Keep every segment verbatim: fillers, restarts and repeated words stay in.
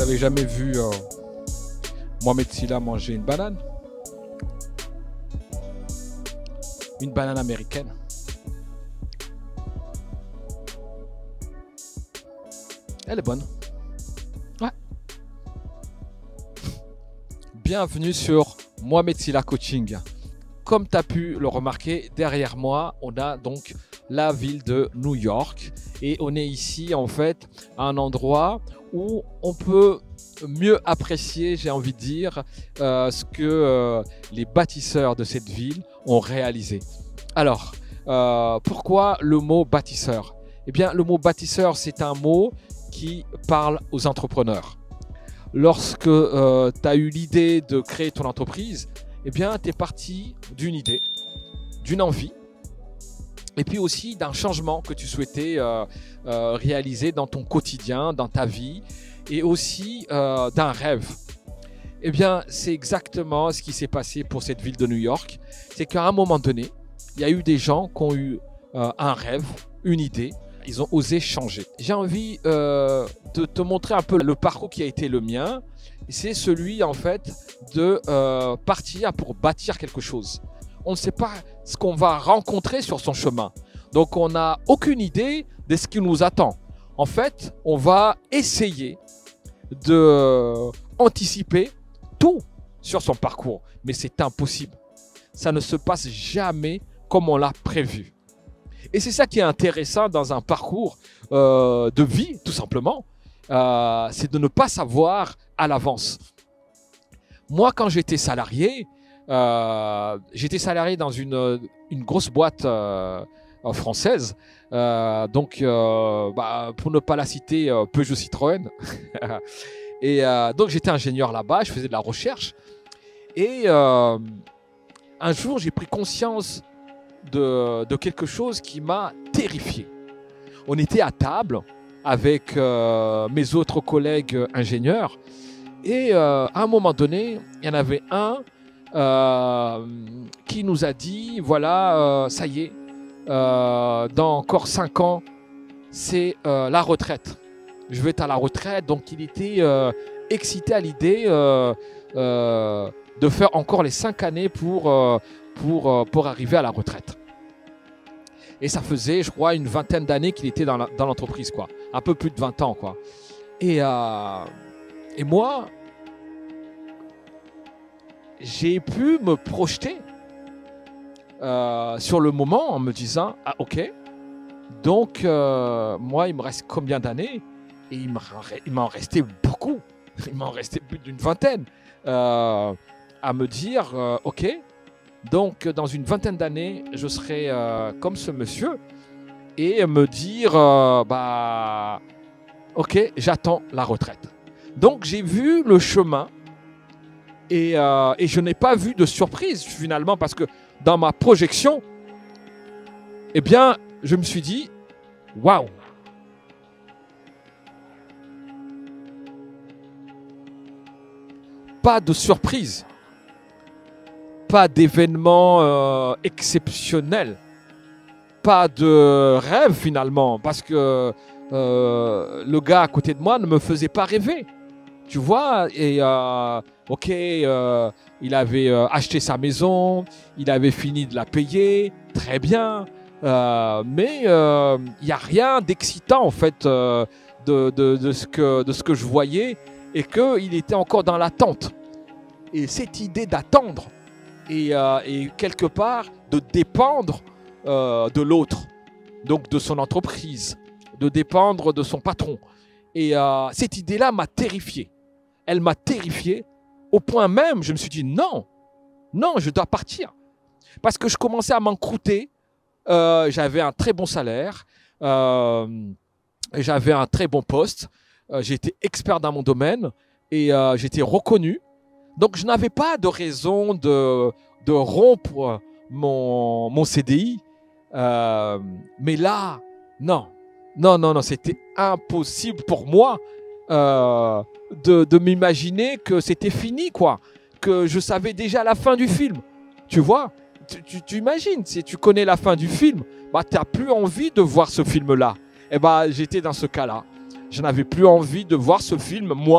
avez jamais vu euh, Mohamed Sylla manger une banane? Une banane américaine. Elle est bonne. Ouais. Bienvenue sur Mohamed Sylla Coaching. Comme tu as pu le remarquer, derrière moi, on a donc la ville de New York. Et on est ici, en fait, à un endroit où on peut mieux apprécier, j'ai envie de dire, euh, ce que euh, les bâtisseurs de cette ville ont réalisé. Alors, euh, pourquoi le mot bâtisseur? Eh bien, le mot bâtisseur, c'est un mot qui parle aux entrepreneurs. Lorsque euh, tu as eu l'idée de créer ton entreprise, eh bien, tu es parti d'une idée, d'une envie, et puis aussi d'un changement que tu souhaitais euh, euh, réaliser dans ton quotidien, dans ta vie, et aussi euh, d'un rêve. Eh bien, c'est exactement ce qui s'est passé pour cette ville de New York. C'est qu'à un moment donné, il y a eu des gens qui ont eu euh, un rêve, une idée, ils ont osé changer. J'ai envie euh, de te montrer un peu le parcours qui a été le mien. C'est celui, en fait, de euh, partir pour bâtir quelque chose. On ne sait pas ce qu'on va rencontrer sur son chemin. Donc, on n'a aucune idée de ce qui nous attend. En fait, on va essayer d'anticiper tout sur son parcours. Mais c'est impossible. Ça ne se passe jamais comme on l'a prévu. Et c'est ça qui est intéressant dans un parcours euh, de vie, tout simplement. Euh, c'est de ne pas savoir à l'avance. Moi, quand j'étais salarié, Euh, j'étais salarié dans une, une grosse boîte euh, française, euh, donc euh, bah, pour ne pas la citer, euh, Peugeot Citroën. Et euh, donc j'étais ingénieur là-bas, je faisais de la recherche. Et euh, un jour, j'ai pris conscience de, de quelque chose qui m'a terrifié. On était à table avec euh, mes autres collègues ingénieurs. Et euh, à un moment donné, il y en avait un Euh, qui nous a dit, voilà, euh, ça y est, euh, dans encore cinq ans, c'est euh, la retraite. Je vais être à la retraite. Donc, il était euh, excité à l'idée euh, euh, de faire encore les cinq années pour, euh, pour, euh, pour arriver à la retraite. Et ça faisait, je crois, une vingtaine d'années qu'il était dans, la, dans l'entreprise, quoi. Un peu plus de vingt ans, quoi. Et, euh, et moi, j'ai pu me projeter euh, sur le moment en me disant « Ah, ok, donc euh, moi, il me reste combien d'années ?» Et il m'en restait beaucoup, il m'en restait plus d'une vingtaine euh, à me dire euh, « Ok, donc dans une vingtaine d'années, je serai euh, comme ce monsieur » et me dire euh, « Bah, ok, j'attends la retraite. » Donc, j'ai vu le chemin. Et, euh, et je n'ai pas vu de surprise finalement parce que dans ma projection, eh bien, je me suis dit, waouh! Pas de surprise, pas d'événement euh, exceptionnel, pas de rêve finalement parce que euh, le gars à côté de moi ne me faisait pas rêver. Tu vois, et euh, ok, euh, il avait euh, acheté sa maison, il avait fini de la payer, très bien, euh, mais il euh, n'y a rien d'excitant en fait euh, de, de, de, ce que, de ce que je voyais et qu'il était encore dans l'attente. Et cette idée d'attendre et, euh, et quelque part de dépendre euh, de l'autre, donc de son entreprise, de dépendre de son patron. Et euh, cette idée-là m'a terrifié. Elle m'a terrifié au point même, je me suis dit non, non, je dois partir. Parce que je commençais à m'encrouter. Euh, j'avais un très bon salaire, euh, j'avais un très bon poste, euh, j'étais expert dans mon domaine et euh, j'étais reconnu. Donc, je n'avais pas de raison de, de rompre mon, mon C D I. Euh, mais là, non, non, non, non, c'était impossible pour moi. Euh, de, de m'imaginer que c'était fini, quoi, que je savais déjà la fin du film, tu vois, tu, tu, tu imagines, si tu connais la fin du film, bah, tu n'as plus envie de voir ce film-là. Et bah, j'étais dans ce cas-là, je n'avais plus envie de voir ce film, moi,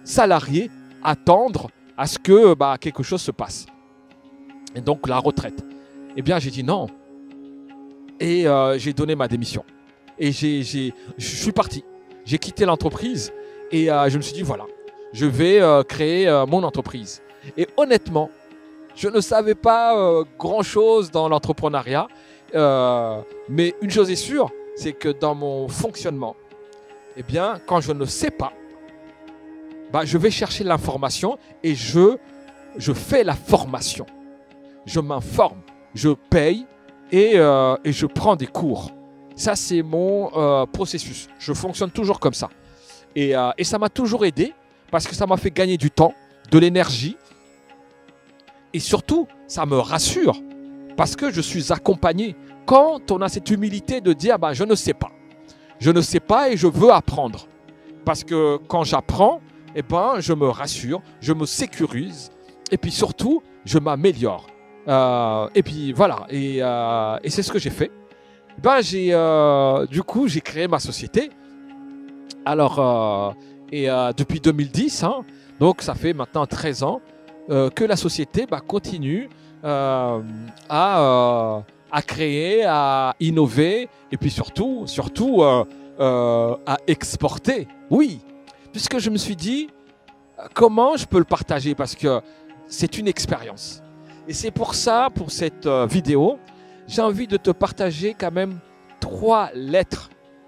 salarié attendre à ce que bah, quelque chose se passe. Et donc la retraite. Eh bien, j'ai dit non. Et euh, j'ai donné ma démission. Et j'ai, j'ai, je suis parti. J'ai quitté l'entreprise et euh, je me suis dit, voilà, je vais euh, créer euh, mon entreprise. Et honnêtement, je ne savais pas euh, grand-chose dans l'entrepreneuriat. Euh, mais une chose est sûre, c'est que dans mon fonctionnement, eh bien, quand je ne sais pas, bah, je vais chercher l'information et je, je fais la formation. Je m'informe, je paye et, euh, et je prends des cours. Ça, c'est mon euh, processus. Je fonctionne toujours comme ça. Et, euh, et ça m'a toujours aidé parce que ça m'a fait gagner du temps, de l'énergie. Et surtout, ça me rassure parce que je suis accompagné. Quand on a cette humilité de dire bah, « je ne sais pas ». Je ne sais pas et je veux apprendre. Parce que quand j'apprends, eh ben, je me rassure, je me sécurise et puis surtout, je m'améliore. Euh, et puis voilà, et, euh, et c'est ce que j'ai fait. Ben, j'ai, euh, du coup, j'ai créé ma société. Alors, euh, et euh, depuis deux mille dix, hein, donc ça fait maintenant treize ans euh, que la société bah, continue euh, à, euh, à créer, à innover et puis surtout, surtout euh, euh, à exporter. Oui, puisque je me suis dit, comment je peux le partager parce que c'est une expérience. Et c'est pour ça, pour cette euh, vidéo, j'ai envie de te partager quand même trois lettres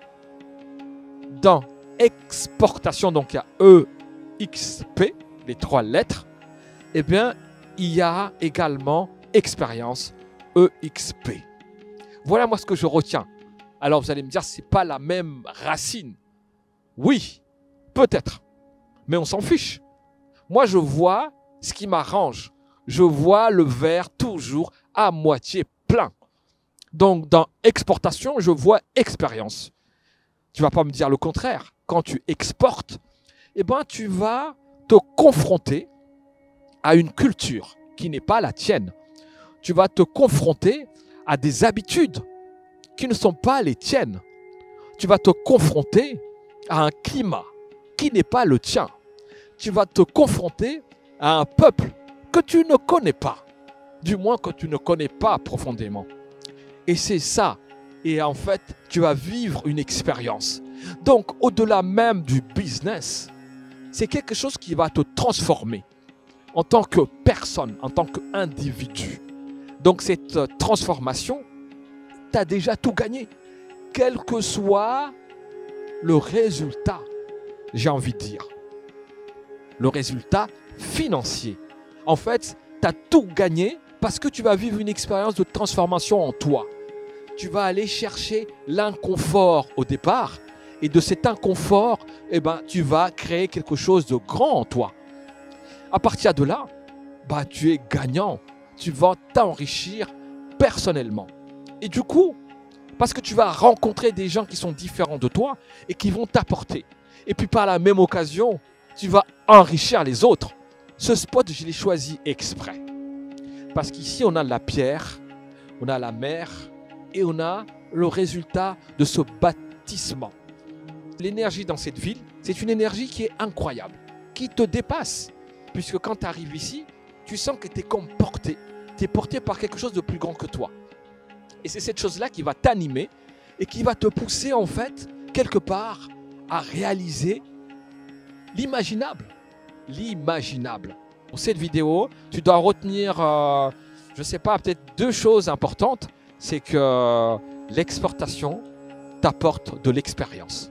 dans exportation. Donc il y a E X P, les trois lettres. Eh bien, il y a également expérience, E X P. Voilà moi ce que je retiens. Alors vous allez me dire, c'est pas la même racine. Oui, peut-être, mais on s'en fiche. Moi, je vois ce qui m'arrange. Je vois le verre toujours à moitié plein. Donc, dans exportation, je vois expérience. Tu ne vas pas me dire le contraire. Quand tu exportes, eh ben, tu vas te confronter à une culture qui n'est pas la tienne. Tu vas te confronter à des habitudes qui ne sont pas les tiennes. Tu vas te confronter à un climat qui n'est pas le tien. Tu vas te confronter à un peuple que tu ne connais pas, du moins que tu ne connais pas profondément. Et c'est ça. Et en fait, tu vas vivre une expérience. Donc, au-delà même du business, c'est quelque chose qui va te transformer en tant que personne, en tant qu'individu. Donc, cette transformation, tu as déjà tout gagné. Quel que soit le résultat, j'ai envie de dire. Le résultat financier. En fait, tu as tout gagné parce que tu vas vivre une expérience de transformation en toi. Tu vas aller chercher l'inconfort au départ et de cet inconfort, eh ben, tu vas créer quelque chose de grand en toi. À partir de là, bah, tu es gagnant. Tu vas t'enrichir personnellement. Et du coup, parce que tu vas rencontrer des gens qui sont différents de toi et qui vont t'apporter. Et puis par la même occasion, tu vas enrichir les autres. Ce spot, je l'ai choisi exprès. Parce qu'ici, on a la pierre, on a la mer et on a le résultat de ce bâtissement. L'énergie dans cette ville, c'est une énergie qui est incroyable, qui te dépasse. Puisque quand tu arrives ici, tu sens que tu es comme porté. Tu es porté par quelque chose de plus grand que toi. Et c'est cette chose-là qui va t'animer et qui va te pousser en fait, quelque part, à réaliser l'imaginable. L'imaginable. Pour cette vidéo, tu dois retenir, euh, je ne sais pas, peut-être deux choses importantes. C'est que l'exportation t'apporte de l'expérience.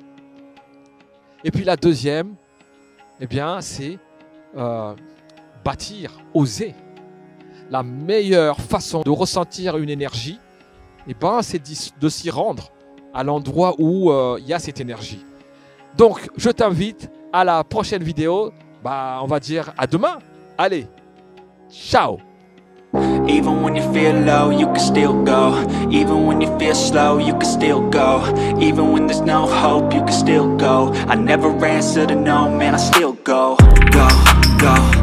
Et puis la deuxième, eh bien, c'est euh, bâtir, oser. La meilleure façon de ressentir une énergie, eh ben, c'est de s'y rendre à l'endroit où euh, il y a cette énergie. Donc, je t'invite à la prochaine vidéo. Bah, on va dire à demain. Allez, ciao. Even when you feel low, you can still go. Even when you feel slow, you can still go. Even when there's no hope, you can still go. I never answer to no, man, I still go. Go, go.